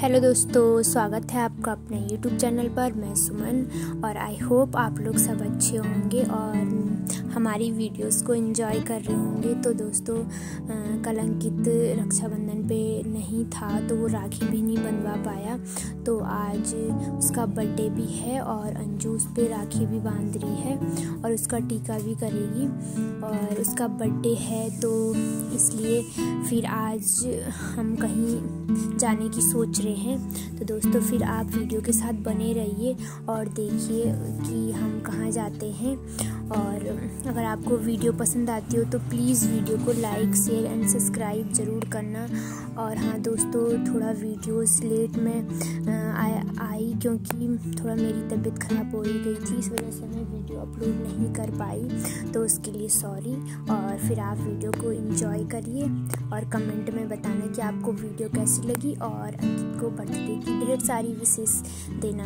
Hello दोस्तों, स्वागत है आपका अपने यूट्यूब चैनल पर। मैं सुमन और आई होप आप लोग सब अच्छे होंगे और हमारी वीडियोस को एंजॉय कर रहे होंगे। तो दोस्तों, कल अंकित रक्षाबंधन पे नहीं था तो वो राखी भी नहीं बनवा पाया, तो आज उसका बर्थडे भी है और अंजू उस पर राखी भी बांध रही है और उसका टीका भी करेगी और उसका बर्थडे है, तो इसलिए फिर आज हम कहीं जाने की सोच रहे हैं। तो दोस्तों, फिर आप वीडियो के साथ बने रहिए और देखिए कि हम कहाँ जाते हैं। और अगर आपको वीडियो पसंद आती हो तो प्लीज़ वीडियो को लाइक, शेयर एंड सब्सक्राइब ज़रूर करना। और हाँ दोस्तों, थोड़ा वीडियोस लेट में आई क्योंकि थोड़ा मेरी तबीयत ख़राब हो गई थी, इस वजह से मैं वीडियो अपलोड नहीं कर पाई, तो उसके लिए सॉरी। और फिर आप वीडियो को एंजॉय करिए और कमेंट में बताना कि आपको वीडियो कैसी लगी और अंकित को बर्थडे की ढेर सारी विशेष देना।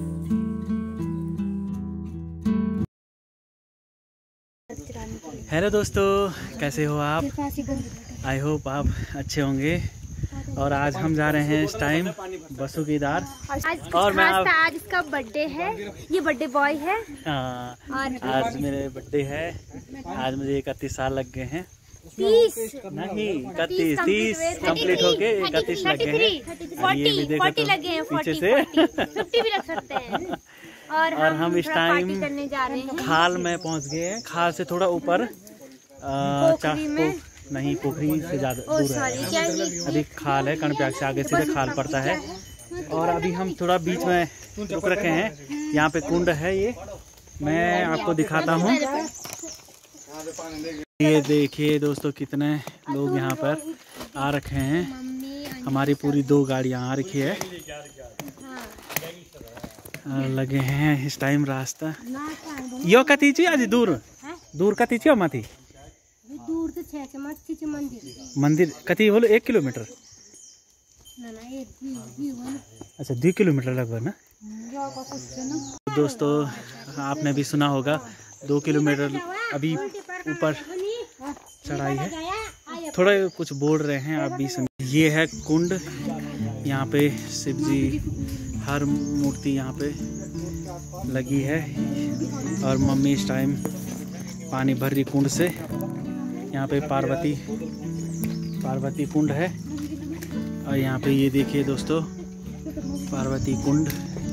हेलो दोस्तों, कैसे हो आप? आई होप आप अच्छे होंगे। और आज हम जा रहे हैं इस टाइम बसु की दार और मैं आज इसका बर्थडे है, ये बर्थडे बॉय है। आज मेरे बर्थडे है। आज मुझे 31 साल लग गए हैं। 30 नहीं, 30 कंप्लीट होके 31 लग गए हैं। ये भी देखो तो लगे हैं, पीछे से 50 भी लग सकते हैं। और हम इस टाइम करने जा रहे हैं। खाल में पहुंच गए हैं। खाल से थोड़ा ऊपर नहीं, पोखरी से ज्यादा दूर है। अभी खाल है, कणप्याग से आगे सीधे खाल पड़ता है। और अभी हम थोड़ा बीच में रुक रखे हैं। यहाँ पे कुंड है, ये मैं आपको दिखाता हूँ। ये देखिए दोस्तों, कितने लोग यहाँ पर आ रखे हैं। हमारी पूरी 2 गाड़ियाँ आ रखी है, लगे हैं इस टाइम रास्ता। यो कती छी आज दूर कती छी माथी दूर तो मंदिर कती बोलो 1 किलोमीटर। अच्छा 2 किलोमीटर लगभग ना। दोस्तों, आपने भी सुना होगा 2 किलोमीटर अभी ऊपर चढ़ाई है। थोड़ा कुछ बोल रहे हैं, आप भी सुन। ये है कुंड, यहाँ पे शिव जी हर मूर्ति यहाँ पे लगी है। और मम्मी इस टाइम पानी भर रही कुंड से। यहाँ पे पार्वती कुंड है। और यहाँ पे ये देखिए दोस्तों, पार्वती कुंड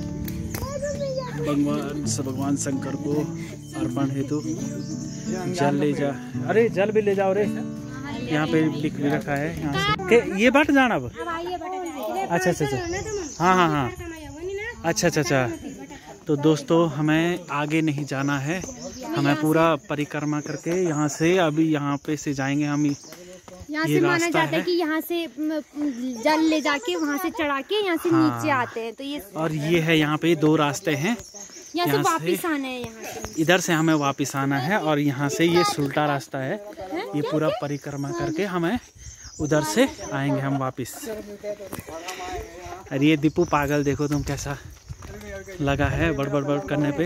भगवान शंकर को अर्पण हेतु जल ले जा। अरे जल भी ले जाओ रे, यहाँ पे लिख भी रखा है। यहाँ से ये बाट जाना अब। अच्छा, हाँ, अच्छा। तो दोस्तों, हमें आगे नहीं जाना है, हमें पूरा परिक्रमा करके यहाँ से अभी यहाँ पे से जाएंगे हम। यहाँ से माना जाता है कि यहाँ से जल ले जाके वहाँ से चढ़ा के यहाँ से नीचे आते हैं। तो ये और ये है, यहाँ पे 2 रास्ते हैं। यहाँ से वापिस आना है, यहाँ से इधर से हमें वापिस आना है और यहाँ से ये उल्टा रास्ता है। ये पूरा परिक्रमा करके हमें उधर से आएंगे हम वापिस। अरे ये दीपू पागल, देखो तुम कैसा लगा है बड़ करने पे।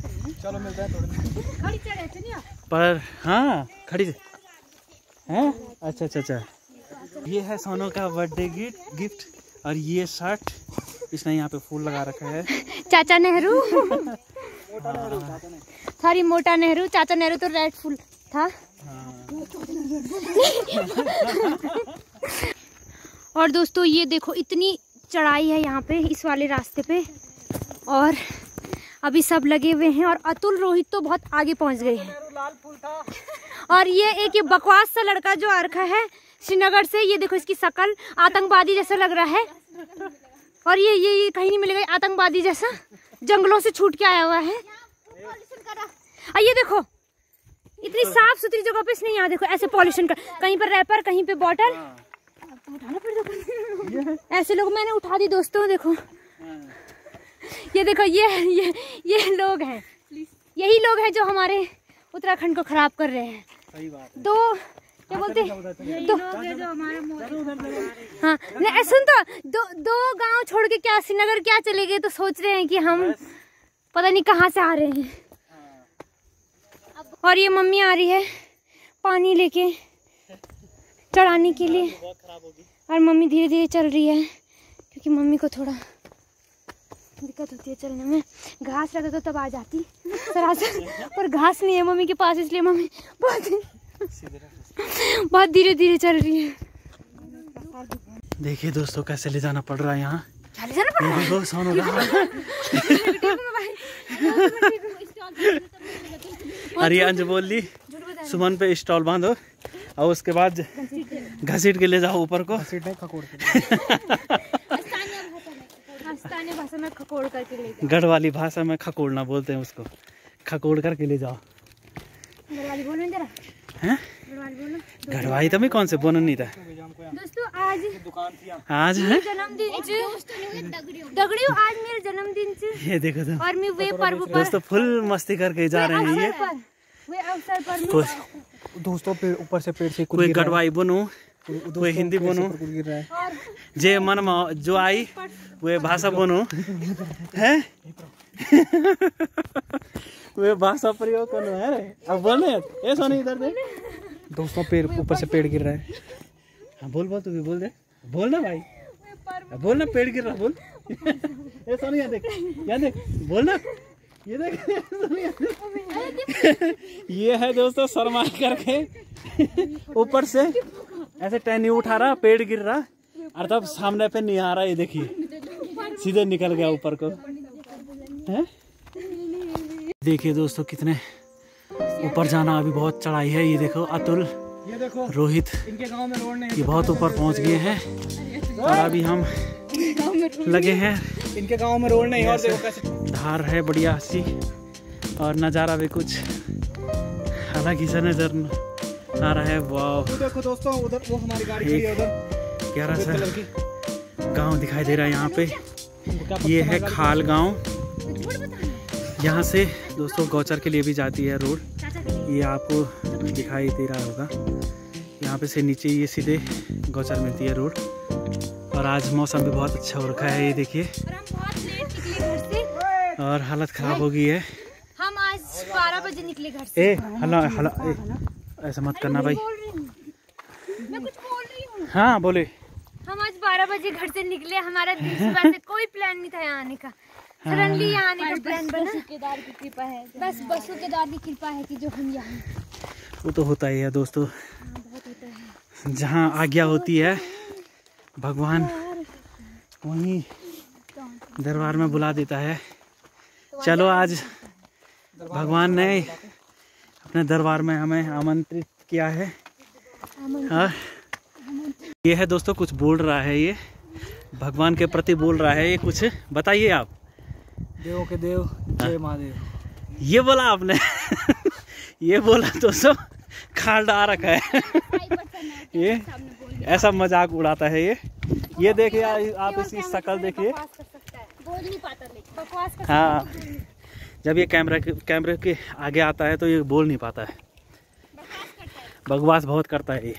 पर हाँ खड़ी है। अच्छा। ये है सोनू का बर्थडे गिफ्ट और ये शर्ट इसने यहाँ पे फूल लगा रखा है। चाचा नेहरू सॉरी, मोटा नेहरू, चाचा नेहरू तो रेड फूल था। और दोस्तों, ये देखो इतनी चढ़ाई है यहाँ पे इस वाले रास्ते पे और अभी सब लगे हुए हैं। और अतुल रोहित तो बहुत आगे पहुँच गए हैं। और ये बकवास सा लड़का जो आ रखा है श्रीनगर से, ये देखो इसकी शक्ल आतंकवादी जैसा लग रहा है। और ये कहीं नहीं मिलेगा, आतंकवादी जैसा जंगलों से छूट के आया हुआ है। और ये देखो इतनी साफ सुथरी जगह पे इसने, यहाँ देखो ऐसे पॉल्यूशन कर, कहीं पर रैपर, कहीं पे बॉटल। ऐसे लोग मैंने उठा दी दोस्तों। देखो ये देखो, ये लोग हैं, यही लोग हैं जो हमारे उत्तराखंड को खराब कर रहे हैं। सही बात है। तो क्या बोलते हैं, हाँ नहीं सुन, तो दो गांव छोड़ के क्या श्रीनगर क्या चले गए, तो सोच रहे हैं कि हम पता नहीं कहाँ से आ रहे हैं। और ये मम्मी आ रही है पानी लेके चढ़ाने के लिए, और मम्मी धीरे धीरे चल रही है क्योंकि मम्मी को थोड़ा दिक्कत होती है चलने में। घास रहता तो तब आ जाती सरासर, पर घास नहीं है मम्मी के पास, इसलिए मम्मी बहुत धीरे धीरे चल रही है। देखिए दोस्तों कैसे ले जाना पड़ रहा है यहाँ। अरे अंज बोल ली सुमन पे स्टॉल बांधो और उसके बाद घसीट के ले जाओ ऊपर को। स्थानीय भाषा में खकोड़ करके ले जाओ। गढ़ वाली भाषा में खकोड़ना बोलते हैं उसको, खकोड़ करके ले जाओ। गढ़वाली बोलो जरा। हैं? गढ़वाली तो मैं कौन से बोलने नहीं था दोस्तों। आज आज है जन्मदिन दगड़ियों, आज मेरा जन्मदिन ये देखो तो। और मैं वे पर्व पर दोस्तों फुल मस्ती करके जा रहे हैं ये वे अवसर पर दोस्तों ऊपर से पेड़ से कोई गढ़वाई बोनू, कोई हिंदी बोनू, जे मन में जो आई वे भाषा बोनू है। वे भाषा प्रयोग करो है रे। अब बोलने ऐसा नहीं इधर देख दोस्तों, पेड़ ऊपर से पेड़ गिर रहा है। हाँ बोल तू भी बोल दे, बोल ना भाई, बोल ना पेड़ गिर रहा बोल। ऐसा नहीं देख, यहाँ देख, बोल ना, ये देख। ये है दोस्तों शर्मा करके ऊपर से ऐसे टहनी उठा रहा, पेड़ गिर रहा और तब सामने पे नहीं आ रहा। ये देखिए सीधे निकल गया ऊपर को है। देखिए दोस्तों कितने ऊपर जाना, अभी बहुत चढ़ाई है। ये देखो अतुल, ये देखो रोहित, इनके गांव में रोड नहीं, ये बहुत ऊपर पहुंच गए हैं और अभी हम लगे हैं। इनके गांव में रोड नहीं और देखो कैसे धार है बढ़िया सी और नज़ारा भी कुछ अलग ही सा नजर आ रहा है। वाह देखो दोस्तों, उधर वो हमारी गाड़ी खड़ी है, उधर प्यारा सा गांव दिखाई दे रहा है यहाँ पे। ये है खाल गांव। यहाँ से दोस्तों गौचर के लिए भी जाती है रोड, ये आपको दिखाई दे रहा होगा। यहाँ पे से नीचे ये सीधे गौचर मिलती है रोड। और आज मौसम भी बहुत अच्छा हो रखा है, ये देखिए। और हालत खराब हो गई है। हम आज 12 बजे निकले घर से। हला हला ऐसा मत करना भाई। मैं कुछ बोल रही हूँ। हाँ बोले। हम आज 12 बजे घर से निकले, हमारा दिन सुबह से कोई प्लान नहीं था यहाँ आने का। सडनली यहाँ आने का प्लान बना। केदार की कृपा है, बस बसु केदार की कृपा है कि जो हम यहाँ। वो तो होता ही है दोस्तों, बहुत होता है। जहाँ आज्ञा होती है भगवान वहीं दरबार में बुला देता है। चलो आज भगवान ने अपने दरबार में हमें आमंत्रित किया है। और ये है दोस्तों कुछ बोल रहा है, ये भगवान के प्रति बोल रहा है। ये कुछ बताइए आप। देवों के देव जय महादेव, ये बोला आपने। ये बोला दोस्तों, खाल डा रखा है। ये ऐसा मजाक उड़ाता है ये देखिए आप इसकी शक्ल देखिए। हाँ जब ये कैमरे के आगे आता है तो ये बोल नहीं पाता है, बकवास बहुत करता है ये।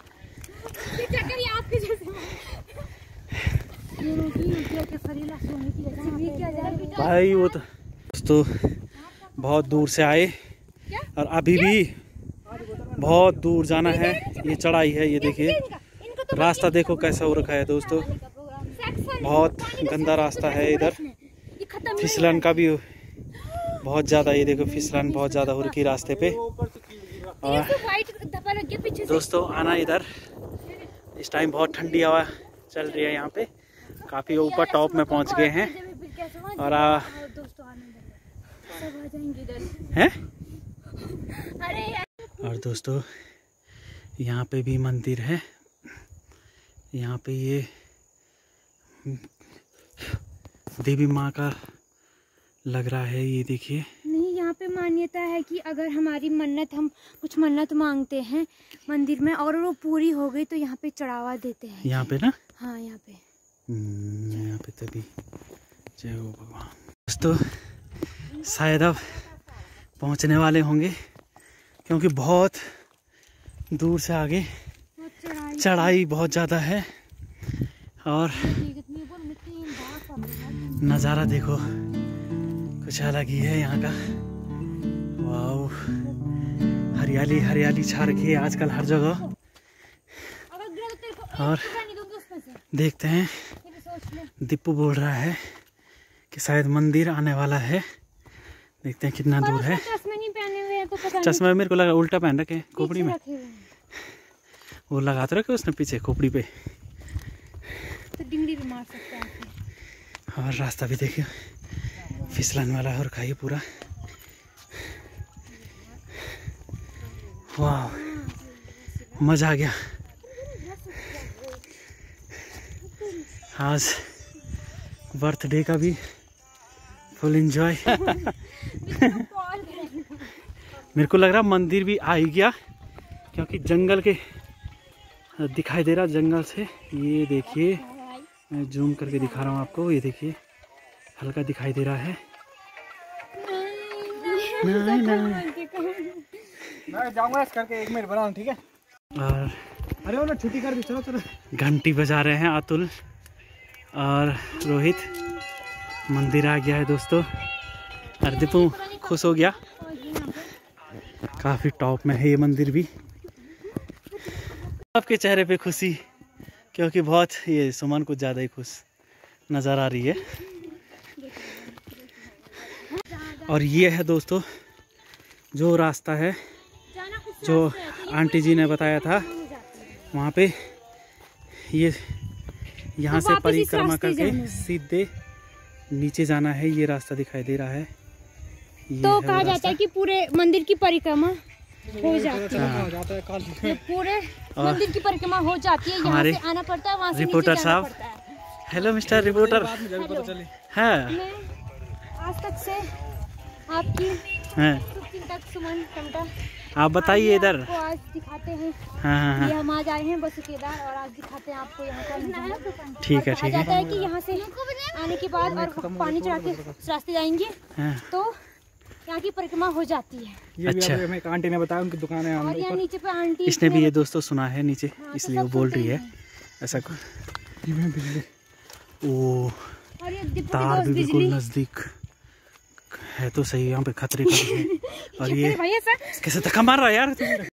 भाई वो तो दोस्तों बहुत दूर से आए और अभी भी बहुत दूर जाना है। ये चढ़ाई है, ये देखिए रास्ता देखो कैसा हो रखा है दोस्तों, बहुत गंदा रास्ता है। इधर फिसलन का भी बहुत ज़्यादा, ये देखो फिसलन बहुत ज़्यादा हो रखी रास्ते पे। और दोस्तों आना इधर, इस टाइम बहुत ठंडी हवा चल रही है यहाँ पे, काफ़ी ऊपर टॉप में पहुँच गए हैं। और हैं और दोस्तों यहाँ पे भी मंदिर है। यहाँ पे ये देवी माँ का लग रहा है, ये देखिए। नहीं, यहाँ पे मान्यता है कि अगर हमारी मन्नत, हम कुछ मन्नत मांगते हैं मंदिर में और वो पूरी हो गई तो यहाँ पे चढ़ावा देते हैं। यहाँ पे ना? हाँ यहाँ पे। यहाँ पे तभी जय हो भगवान। दोस्तों शायद अब पहुँचने वाले होंगे क्योंकि बहुत दूर से आगे चढ़ाई बहुत ज़्यादा है। और नज़ारा देखो कुछ अलग ही है यहाँ का। वाह, हरियाली हरियाली छा रखी है आजकल हर जगह। और देखते हैं दीपू बोल रहा है कि शायद मंदिर आने वाला है। देखते हैं कितना दूर है। चश्मा नहीं पहने हुए हैं तो पता चश्मा मेरे को लगा उल्टा पहन रखे खोपड़ी में। नहीं वो लगाते रखे उसने पीछे खोपड़ी पे, तो डिंगड़ी भी मार सकता है। और रास्ता भी देखिए फिसलन वाला है और खाइए पूरा। वाह मजा आ गया। आज बर्थडे का भी फुल एंजॉय। मेरे को लग रहा मंदिर भी आ ही गया, क्योंकि जंगल के दिखाई दे रहा जंगल से। ये देखिए मैं जूम करके दिखा रहा हूँ आपको, ये देखिए हल्का दिखाई दे रहा है। नहीं मैं जाऊंगा इस करके 1 मिनट बनाऊं, ठीक है? और अरे वो ना छुट्टी कर दी, चलो चलो। घंटी बजा रहे हैं अतुल और रोहित। मंदिर आ गया है दोस्तों। और दीपू खुश हो गया, काफी टॉप में है ये मंदिर भी। आपके चेहरे पे खुशी, क्योंकि बहुत ये सुमन कुछ ज़्यादा ही खुश नज़र आ रही है। और ये है दोस्तों जो रास्ता है जो आंटी जी ने बताया था, वहाँ पे ये यहाँ से परिक्रमा करके सीधे नीचे जाना है। ये रास्ता दिखाई दे रहा है। तो कहा जाता है कि पूरे मंदिर की परिक्रमा हो जाती है। पूरे मंदिर की परिक्रमा हो जाती है। यहाँ से आना पड़ता है, वहाँ से रिपोर्टर साहब। Hello mister reporter. हाँ मैं आज तक से आपकी शुभचिंतक सुमन टमटा, आप बताइए इधर। आज दिखाते हैं। हाँ। ये हम आज आए हैं बसु केदार और आज दिखाते हैं आपको यहाँ का। ठीक है कहा जाता है कि यहाँ से आने के बाद और पानी चढ़ा के रास्ते जाएंगे तो यहाँ की परिक्रमा हो जाती है। ये भी हमें एक आंटी ने बताया, उनकी दुकान है और यहाँ नीचे पे आंटी, इसने भी ये दोस्तों सुना है नीचे, इसलिए वो बोल रही है ऐसा कुछ। ओ तार भी बिल्कुल नजदीक है तो सही, यहाँ पे खतरे का भी है। और ये कैसे धक्का मार रहा है यार।